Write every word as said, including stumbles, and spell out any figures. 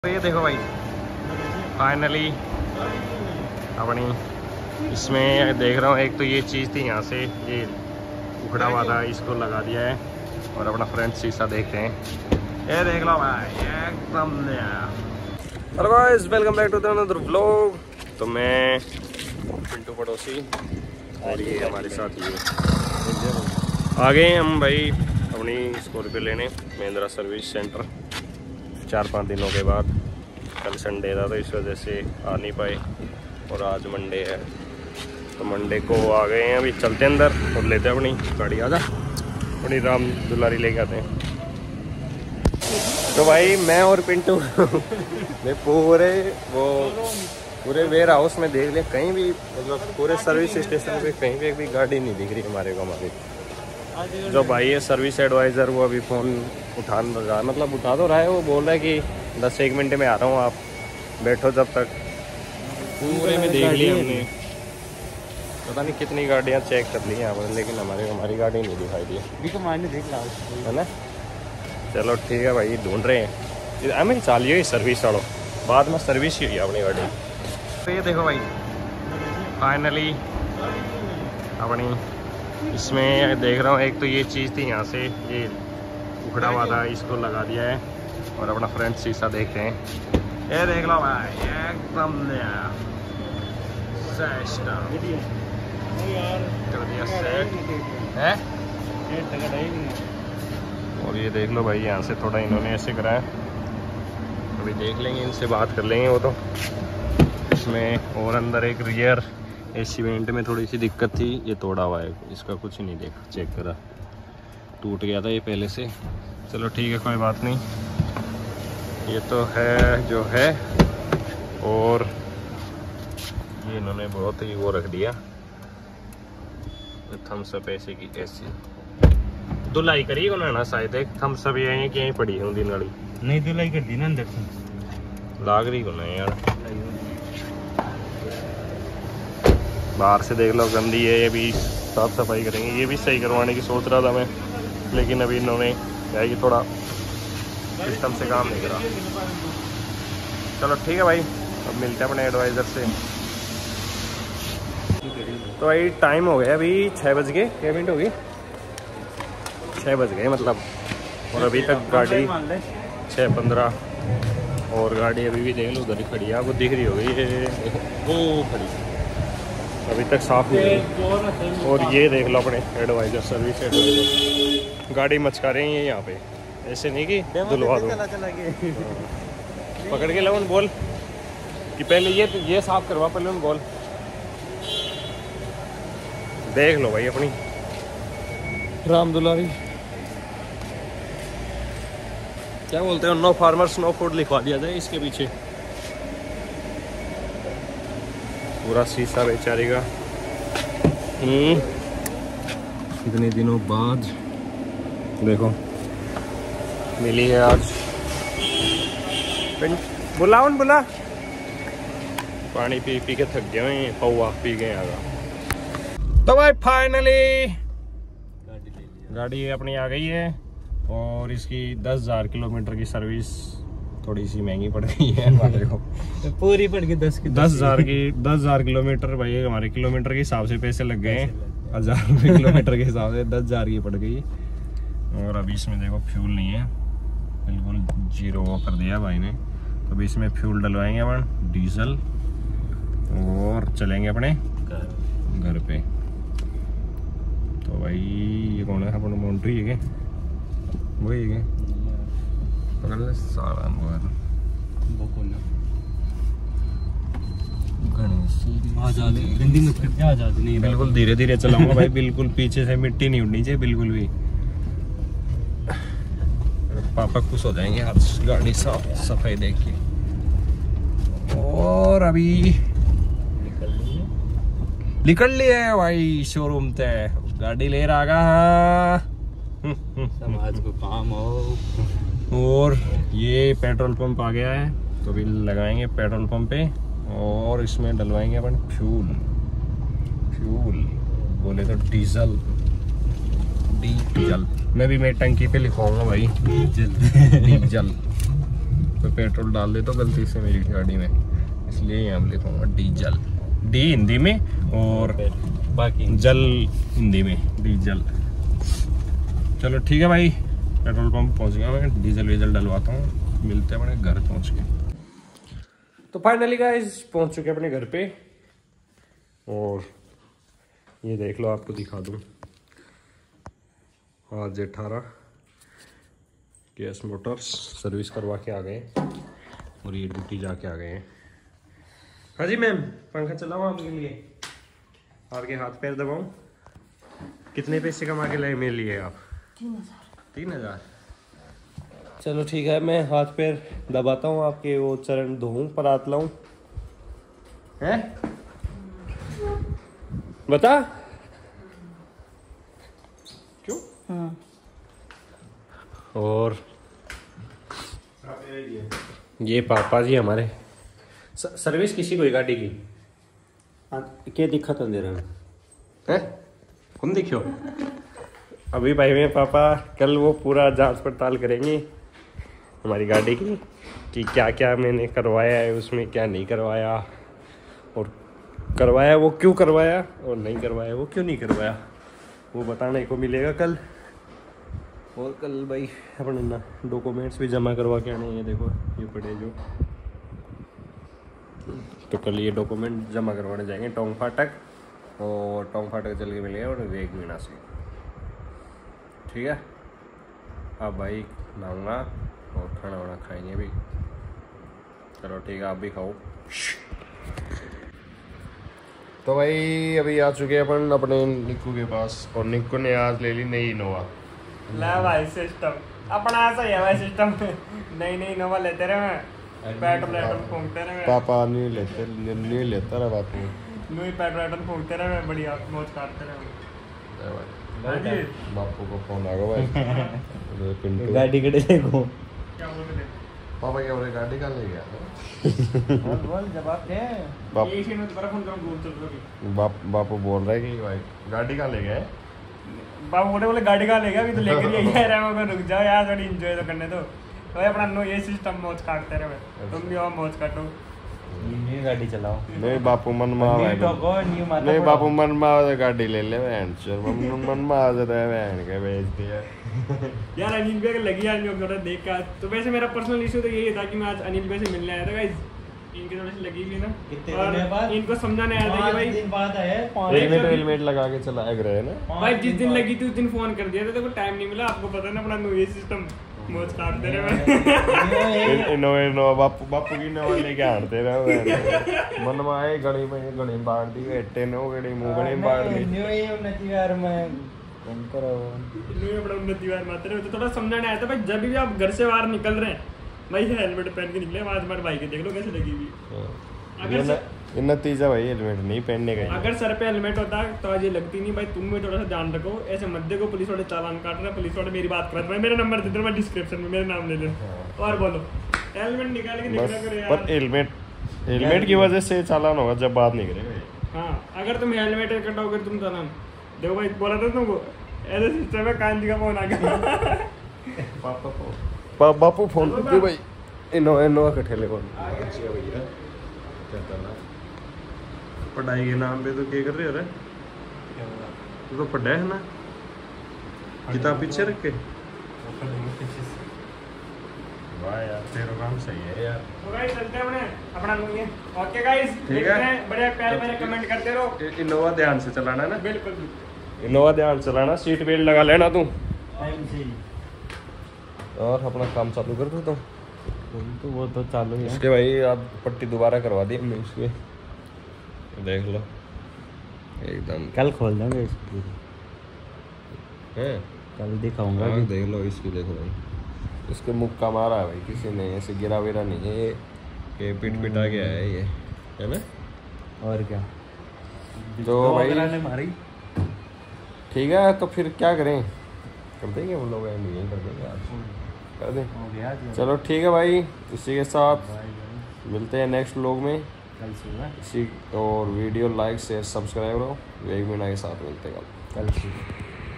ये देखो भाई, फाइनली अपनी इसमें देख रहा हूँ। एक तो ये चीज़ थी यहाँ से, ये उखड़ा हुआ था, इसको लगा दिया है और अपना फ्रंट शीशा देखते हैं। ये देख लो भाई, एकदम नया। Hello guys, welcome back to the another vlog. तो मैं पिंटू पड़ोसी और ये हमारे साथ ये आ गए हम भाई अपनी स्कॉर्पियो लेने महिंद्रा सर्विस सेंटर। चार पाँच दिनों के बाद, कल संडे था तो इस वजह से आ नहीं पाए और आज मंडे है तो मंडे को आ गए हैं। अभी चलते हैं अंदर और लेते हैं अपनी गाड़ी। आजा अपनी राम दुलारी लेके आते हैं। तो भाई मैं और पिंटू मैं पूरे वो पूरे वेयर हाउस में देख लिया, कहीं भी मतलब पूरे सर्विस स्टेशन पे कहीं भी भी गाड़ी नहीं दिख रही हमारे को। हमारी जो भाई है सर्विस एडवाइज़र, वो अभी फ़ोन उठा रहा है, मतलब उठा तो रहा है। वो बोल रहा है कि दस एक मिनट में आ रहा हूँ, आप बैठो जब तक। पूरे में देख लिया हमने, पता नहीं कितनी गाड़ियाँ चेक कर ली यहाँ पर, लेकिन हमारी हमारी गाड़ी नहीं दिखाई दी है ना। चलो ठीक है भाई, ढूंढ रहे हैं हमें चालिए ही सर्विस वालों, बाद में सर्विस ही हुई अपनी गाड़ी। तो ये देखो भाई, फाइनली अपनी इसमें देख रहा हूँ। एक तो ये चीज़ थी यहाँ से, ये उखड़ा हुआ था, इसको लगा दिया है और अपना फ्रंट शीशा देखते हैं। ये देख लो भाई, एकदम नया कर दिया सेट है। और ये देख लो भाई, यहाँ से थोड़ा इन्होंने ऐसे कराया, अभी देख लेंगे, इनसे बात कर लेंगे वो तो। इसमें और अंदर एक रियर एसी वेंट में थोड़ी सी दिक्कत थी, ये तोड़ा हुआ है, इसका कुछ नहीं देखा, चेक करा, टूट गया था ये पहले से। चलो ठीक है, कोई बात नहीं, ये तो है जो है। और ये इन्होंने बहुत ही वो रख दिया, थम्स अप ऐसे की ऐसी धुलाई करी उन्होंने ना, शायद एक थम्स अप यहीं की यहीं पड़ी होंगी नाली, नहीं धुलाई कर दी ना अंदर से, लाग रही को नहीं यार। बाहर से देख लो गंदी है, ये भी साफ सफाई करेंगे, ये भी सही करवाने की सोच रहा था मैं, लेकिन अभी इन्होंने क्या कि थोड़ा सिस्टम से काम नहीं करा। चलो ठीक है भाई, अब मिलते हैं अपने एडवाइज़र से। तो भाई टाइम हो गया, अभी छः बज गए, क्या मिनट हो गई, छः बज गए मतलब, और अभी तक गाड़ी छः पंद्रह और गाड़ी अभी भी देख लो उधर ही खड़ी है, आपको दिख रही हो गई ये वो खड़ी, अभी तक साफ नहीं हुई। और ये देख लो अपने एडवाइज़र सर्विस एडवाइज़र, गाड़ी मचका रहे हैं यहाँ पे, ऐसे नहीं कि धुलवा दो, पकड़ के लो उन बोल कि पहले ये ये साफ करवा, पहले उन बोल। देख लो भाई अपनी राम दुलारी, क्या बोलते हैं, नो फार्मर्स नो फूड लिखवा दिया जाए इसके पीछे। पूरा शीशा बेचारी का इतने दिनों बाद देखो मिली है आज। बुला उन बुला, पानी पी पी के थक गए हैं, पौवा पी गए आगा। तो भाई फाइनली गाड़ी अपनी आ गई है और इसकी दस हज़ार किलोमीटर की सर्विस थोड़ी सी महंगी पड़ गई है हमारे को। तो पूरी पड़ गई दस की दस हज़ार की दस हज़ार किलोमीटर भाई, हमारे किलोमीटर के हिसाब से पैसे लग गए हैं, हज़ार रुपये किलोमीटर के हिसाब से दस हज़ार की पड़ गई। और अभी इसमें देखो फ्यूल नहीं है, बिल्कुल जीरो वो कर दिया भाई ने। तो अभी इसमें फ्यूल डलवाएंगे अपन डीजल और चलेंगे अपने घर पे। तो भाई ये कौन है, अपन मॉन्ट्री है क्या, वही है पकड़ ले सारा मोबाइल। बिल्कुल धीरे धीरे चलाऊंगा भाई, बिल्कुल पीछे से मिट्टी नहीं उड़नी चाहिए बिल्कुल भी, पापा खुश हो जाएंगे आज गाड़ी साफ सफाई देख के। और अभी निकल लिए भाई शोरूम ते, गाड़ी ले रहा समाज को काम हो। और ये पेट्रोल पंप आ गया है, तो अभी लगाएंगे पेट्रोल पंप पे और इसमें डलवाएंगे अपन फ्यूल। फ्यूल बोले तो डीजल, डीजल मैं भी मेरी टंकी पे लिखवाऊंगा भाई, डीजल डीजल तो पेट्रोल डाल दे तो गलती से मेरी गाड़ी में, इसलिए यहाँ पे लिखूँगा डीजल, डी हिंदी में और बाकी जल हिंदी में, डीजल। चलो ठीक है भाई, पेट्रोल पंप पहुँच गया मैं, डीजल वीजल डलवाता हूँ, मिलते हैं अपने घर पहुँच के। तो फाइनली गाइस पहुँच चुके अपने घर पे, और ये देख लो, आपको दिखा दूँ, आज अठारह केएस मोटर्स सर्विस करवा के आ गए, और ये ड्यूटी जाके आ गए हैं। हाँ जी मैम, पंखा चलाऊँ आपके लिए, आपके हाथ पैर दबाऊँ? कितने पैसे कमा के लाए मेरे लिए आप? तीन हजार। तीन हजार चलो ठीक है, मैं हाथ पैर दबाता हूँ आपके, वो चरण धोऊं, परात लाऊं, हैं? बता क्यों? हाँ। और ये पापा जी हमारे, सर्विस किसी को गाड़ी की क्या दिक्कत है रहा है? कौन दिखो अभी भाई में पापा कल वो पूरा जांच पड़ताल करेंगे हमारी गाड़ी की, कि क्या क्या मैंने करवाया है उसमें, क्या नहीं करवाया, और करवाया वो क्यों करवाया, और नहीं करवाया वो क्यों नहीं करवाया, वो बताने को मिलेगा कल। और कल भाई अपने ना डॉक्यूमेंट्स भी जमा करवा के आने, ये देखो ये पड़े जो, तो कल ये डॉक्यूमेंट जमा करवाने जाएंगे टोंग फाटक, और टोंग फाटक चल के मिलेगा और वेग मीना से, ठीक है। अब भाई नहाऊंगा और खाना वाना खाएंगे भी, चलो ठीक है, आप भी खाओ। तो भाई अभी आ चुके हैं अपन अपने निक्कू के पास, और निक्कू ने आज ले ली नई इनोवा। ले भाई सिस्टम अपना ऐसा ही है भाई, सिस्टम नई नई इनोवा लेते रहे, पेट्रोल पेट्रोल फूंकते रहे। पापा नहीं लेते, नहीं लेता रहा बापू, नहीं पेट्रोल पेट्रोल फूंकते रहे, बढ़िया मौज काटते रहे। बापू को फोन आ गया भाई, पिंटू गाड़ी कड़े देखो क्या बोल रहे थे? पापा क्या बोले, गाड़ी का ले गया बोल बोल जवाब दे। बाप एक ही मिनट पर फोन करो, दूर चल रही। बाप बापू बोल रहा है कि भाई गाड़ी का ले गए, बाबू बोले बोले गाड़ी का ले गया, अभी तो लेकर ही आई है, मैं रुक जाओ यार, थोड़ी एंजॉय तो करने दो। तो भाई अपना नो ये सिस्टम मौज काटते रहे, तुम भी और मौज काटो। न्यू गाड़ी चलाओ। नहीं बापू मन मा न्यू टोको न्यू माता नहीं बापू मन मा गाड़ी ले ले बहन चल, मन मन मा आ जाता है बहन के बेच दिया यार अनिल भाई का लगी यार मेरे को थोड़ा देख कर, तो वैसे मेरा पर्सनल इशू तो यही था कि मैं आज अनिल भाई से मिलने आया था गाइस, इनके थोड़ी सी लगी हुई ना, कितने और दिन बाद? इनको समझाने आया था कि भाई दिन बाद है हेलमेट हेलमेट लगा के चलाया करे ना भाई, जिस दिन लगी थी उस दिन फोन कर दिया था, तो टाइम नहीं मिला, आपको पता ना अपना ये सिस्टम मौज काटते रहे। इनो इनो बापू बापू की नवा लेके आते रहे, मन में आए गड़ी में गड़ी बाढ़ दी, एटे नो गड़ी मुंह गड़ी बाढ़ दी। न्यू ही उन्नति यार मैं कौन करो इन्होंने बड़ा उन्नति वार मारते रहे, तो थोड़ा समझाने आया था भाई, जब भी आप घर से बाहर निकल रहे हैं भाई हेलमेट पहन के निकले, आज हमारे भाई के देख लो कैसे लगी हुई। अगर सर, ये नतीजा भाई हेलमेट नहीं पहनने का। अगर सर पे हेलमेट होता तो आज ये लगती नहीं भाई, तुम भी थोड़ा सा ध्यान रखो, ऐसे मत देखो पुलिस वाले चालान काट रहे हैं, पुलिस वाले मेरी बात कर रहे हैं, मेरा नंबर दे दो, मैं डिस्क्रिप्शन में मेरा नाम ले लो, और बोलो हेलमेट निकाल के निकला करो यार। पर हेलमेट हेलमेट की वजह से चालान होगा जब बात नहीं करेगा। हाँ अगर तुम हेलमेट कटाओगे तुम चालान देखो भाई, बोला था तुमको ऐसे सिस्टम है, कांजी का फोन आ गया पापा बापू फोन करते भाई, इनो इनो का ठेले कौन भैया क्या करना, पढ़ाई के नाम पे तो क्या कर रहे हो रे, तू तो पढ़ा है ना, किताब पीछे रख के, वाह यार तेरा काम सही है यार। तो गाइस चलते हैं अपने अपना ये, ओके गाइस ठीक है, बढ़िया प्यारे प्यारे कमेंट करते रहो। इनोवा ध्यान से चलाना ना, बिल्कुल इनोवा ध्यान से चलाना, सीट बेल्ट लगा लेना तू, टाइम से और अपना काम चालू कर दो। तो तो वो तो चालू है इसके भाई आप पट्टी दोबारा करवा दी हमने इसके, देख लो एकदम कल खोल देंगे इसको, है कल दिखाऊंगा हाँ, भी। देख लो इसकी, देखो भाई इसके मुख का मारा है भाई किसी ने, ऐसे गिरा विरा नहीं है, ये ये पिट पिटा गया है ये, है ना। और क्या तो भाई ने मारी, ठीक है, तो फिर क्या करें, कर देंगे वो लोग यही कर देंगे आज, कर दें। हो गया जी। चलो ठीक है भाई, इसी के साथ मिलते हैं नेक्स्ट व्लॉग में कल सुबह इसी, और वीडियो लाइक शेयर सब्सक्राइब करो, वेग मीना के साथ मिलते हैं कल कल सुबह।